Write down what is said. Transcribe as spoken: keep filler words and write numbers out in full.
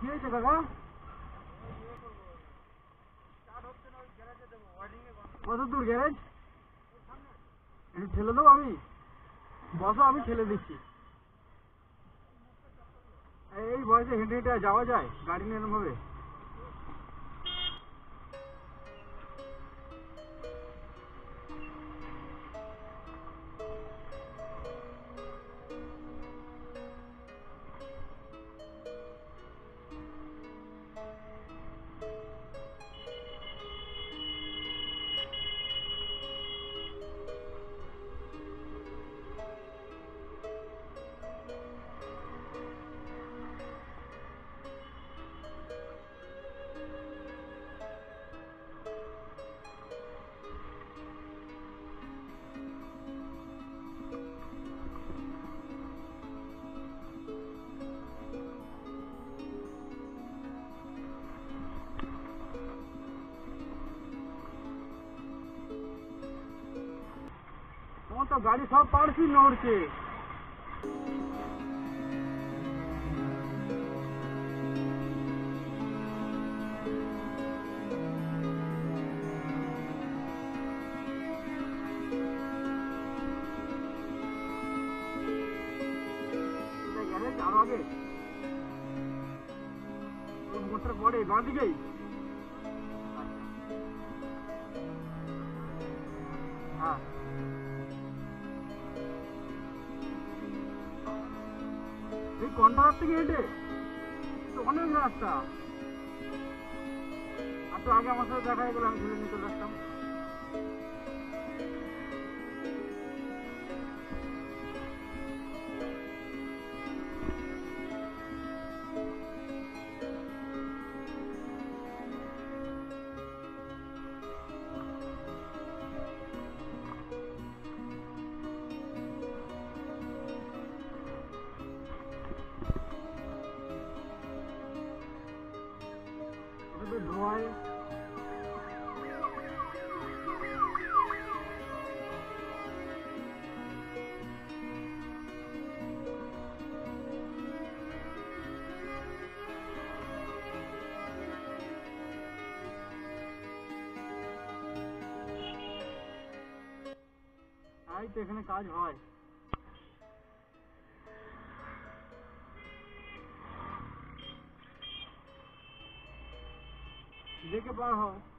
কি হয়েছে দাদা? কত দূর গ্যারেজ? একটু ঠেলে দেবো আমি? বসো, আমি ঠেলে দিচ্ছি। এই বয়সে হেঁটে হেঁটে যাওয়া যায় গাড়ি নিয়ে এরকম ভাবে? তোমার তো গাড়ি সব পারছি নড়ছে। গ্যারেজ আরো আগে মোটর পড়ে বাঁ দিকেই। হ্যাঁ, এই কন্ট্রাক্ট থেকে হেঁটে তো অনেক রাস্তা। আর তো আগে আমার সাথে দেখা হয়ে গেলে আমি ঠেলে নিয়ে চলে আসতাম। ধোয়ায় তাই তো এখানে কাজ হয়। দেখে পার হও।